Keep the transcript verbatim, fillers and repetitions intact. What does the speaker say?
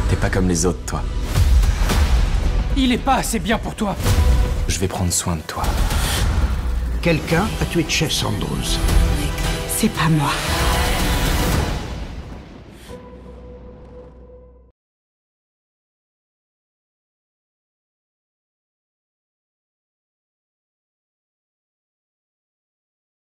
T'es pas comme les autres, toi. Il est pas assez bien pour toi. Je vais prendre soin de toi. Quelqu'un a tué Chess Andrews. C'est pas moi.